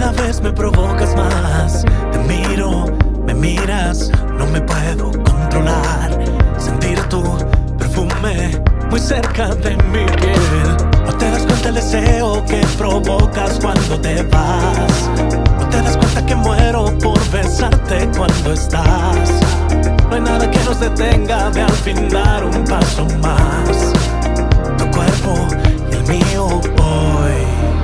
Cada vez me provocas más. Te miro, me miras, no me puedo controlar. Sentir tu perfume muy cerca de mi piel. No te das cuenta el deseo que provocas cuando te vas. No te das cuenta que muero por besarte cuando estás. No hay nada que nos detenga de al fin dar un paso más. Tu cuerpo y el mío hoy.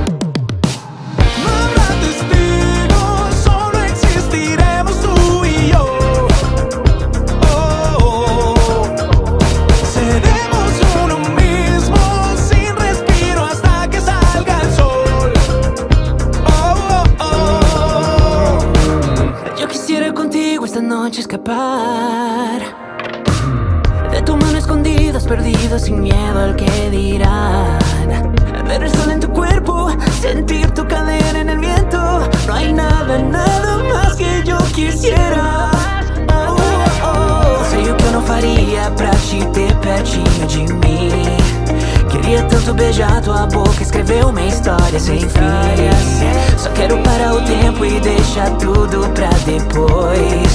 No habrá testigos, solo existiremos tú y yo. Seremos uno mismo, sin respiro hasta que salga el sol. Yo quisiera contigo esta noche escapar de tu mano escondidas, perdido sin miedo al que dirán. Ver el sol en tu cuerpo, sentir tu cadera en el viento. No hay nada, nada más que eu quisiera. Sei o que eu não faria pra te ter pertinho de mim. Queria tanto beijar tua boca, escrever uma história sem fim. Só quero parar o tempo e deixar tudo pra depois.